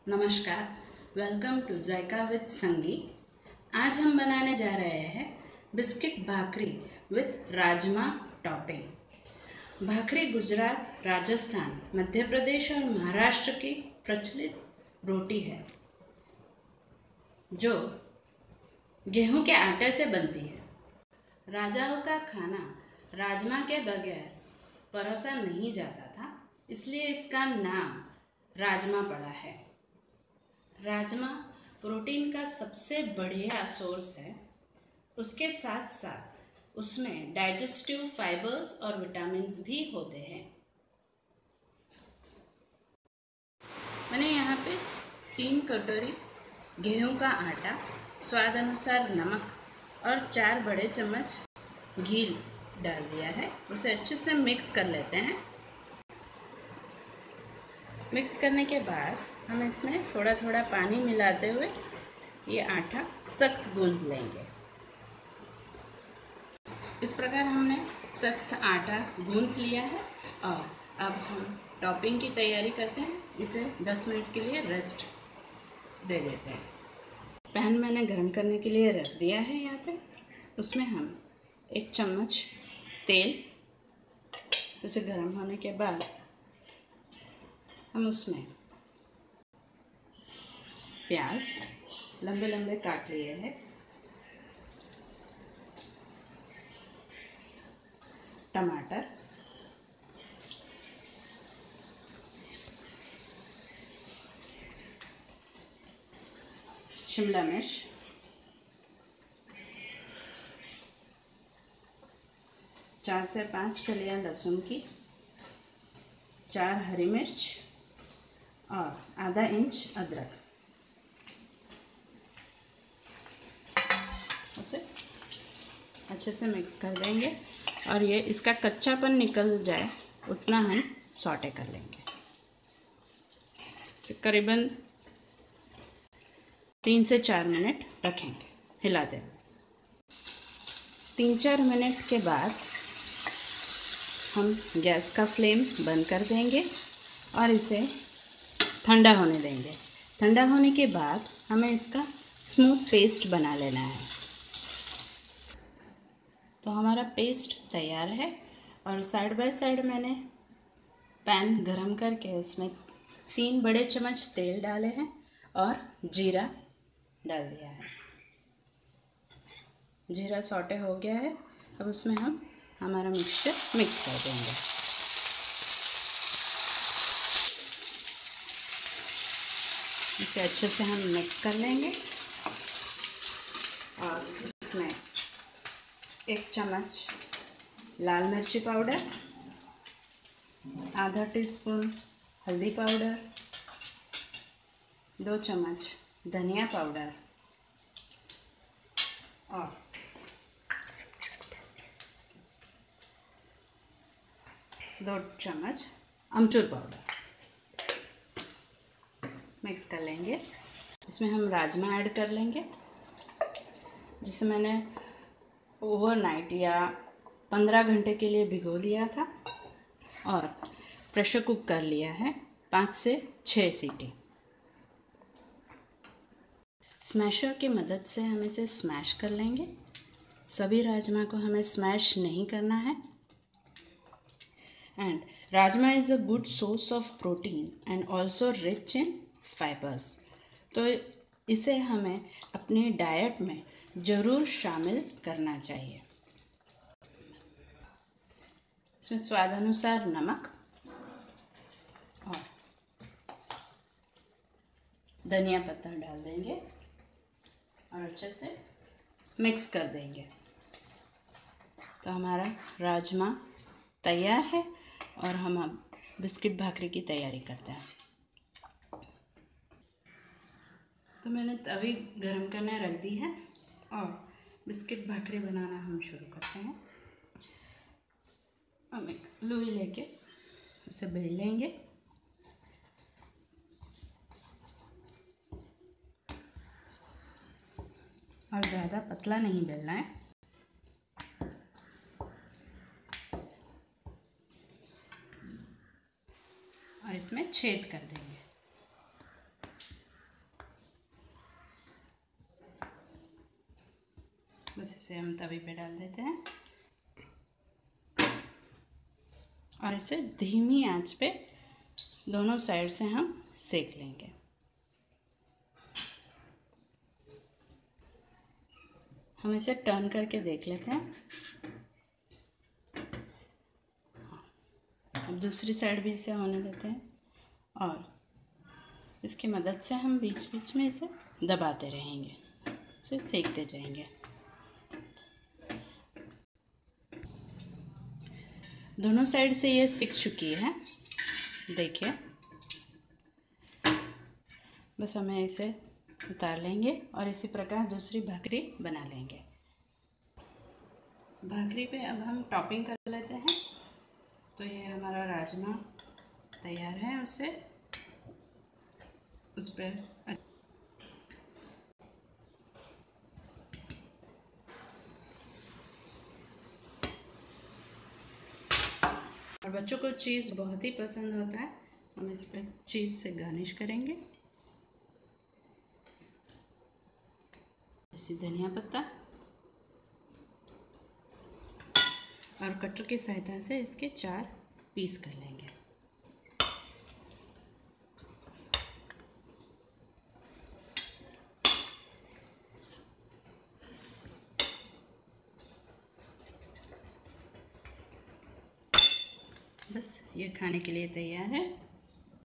नमस्कार, welcome to JICA with संगी। आज हम बनाने जा रहे हैं biscuit bhakri with rajma topping. Bhakri Gujarat, Rajasthan, Madhya Pradesh और महाराष्ट्र की प्रचलित रोटी है जो गेहूं के आटे से बनती है। राजाओं का खाना राजमा के बगैर परोसा नहीं जाता था, इसलिए इसका नाम राजमा पड़ा है। राजमा प्रोटीन का सबसे बढ़िया सोर्स है। उसके साथ साथ उसमें डाइजेस्टिव फाइबर्स और विटामिन्स भी होते हैं। मैंने यहाँ पे 3 कटोरी गेहूं का आटा, स्वाद अनुसार नमक और 4 बड़े चम्मच घी डाल दिया है। उसे अच्छे से मिक्स कर लेते हैं। मिक्स करने के बाद हम इसमें थोड़ा थोड़ा पानी मिलाते हुए ये आटा सख्त गूंथ लेंगे। इस प्रकार हमने सख्त आटा गूंथ लिया है और अब हम टॉपिंग की तैयारी करते हैं। इसे 10 मिनट के लिए रेस्ट दे देते हैं। पैन मैंने गर्म करने के लिए रख दिया है। यहाँ पे उसमें हम 1 चम्मच तेल, उसे गर्म होने के बाद हम उसमें प्याज लंबे लंबे काट लिए हैं, टमाटर, शिमला मिर्च, चार से 5 कलियां लहसुन की, 4 हरी मिर्च और आधा इंच अदरक। उसे अच्छे से मिक्स कर देंगे और ये इसका कच्चापन निकल जाए उतना हम सॉटे कर लेंगे। इसे करीबन 3 से 4 मिनट रखेंगे, हिला दें। 3-4 मिनट के बाद हम गैस का फ्लेम बंद कर देंगे और इसे ठंडा होने देंगे। ठंडा होने के बाद हमें इसका स्मूथ पेस्ट बना लेना है। तो हमारा पेस्ट तैयार है और साइड बाय साइड मैंने पैन गरम करके उसमें 3 बड़े चम्मच तेल डाले हैं और जीरा डाल दिया है। जीरा सॉटे हो गया है। अब उसमें हम हमारा मिक्सचर मिक्स कर देंगे। इसे अच्छे से हम मिक्स कर लेंगे और इसमें 1 चम्मच लाल मिर्ची पाउडर, आधा टीस्पून हल्दी पाउडर, 2 चम्मच धनिया पाउडर और 2 चम्मच अमचूर पाउडर मिक्स कर लेंगे। इसमें हम राजमा ऐड कर लेंगे, जिसे मैंने ओवरनाइट या 15 घंटे के लिए भिगो दिया था और प्रेशर कुक कर लिया है 5 से 6 सीटी। स्मैशर की मदद से हम इसे स्मैश कर लेंगे। सभी राजमा को हमें स्मैश नहीं करना है। And rajma is a good source of protein and also rich in fibres. तो इसे हमें अपनी डाइट में ज़रूर शामिल करना चाहिए। इसमें स्वाद अनुसार नमक और धनिया पत्ता डाल देंगे और अच्छे से मिक्स कर देंगे। तो हमारा राजमा तैयार है और हम अब बिस्किट भाकरी की तैयारी करते हैं। तो मैंने तवी गरम करने रख दी है और बिस्किट भाकरी बनाना हम शुरू करते हैं। हम एक लोई लेके उसे बेल लेंगे और ज़्यादा पतला नहीं बेलना है। और इसमें छेद कर देंगे। बस इसे हम तवे पे डाल देते हैं और इसे धीमी आंच पे दोनों साइड से हम सेक लेंगे। हम इसे टर्न करके देख लेते हैं। अब दूसरी साइड भी इसे होने देते हैं और इसकी मदद से हम बीच बीच में इसे दबाते रहेंगे, इसे सेकते जाएंगे। दोनों साइड से ये सिक चुकी है, देखिए। बस हमें इसे उतार लेंगे और इसी प्रकार दूसरी भाकरी बना लेंगे। भाकरी पे अब हम टॉपिंग कर लेते हैं। तो ये हमारा राजमा तैयार है, उस पर और बच्चों को चीज़ बहुत ही पसंद होता है, हम इस पर चीज़ से गार्निश करेंगे। इसी धनिया पत्ता और कटर की सहायता से इसके 4 पीस कर लेंगे। बस ये खाने के लिए तैयार है।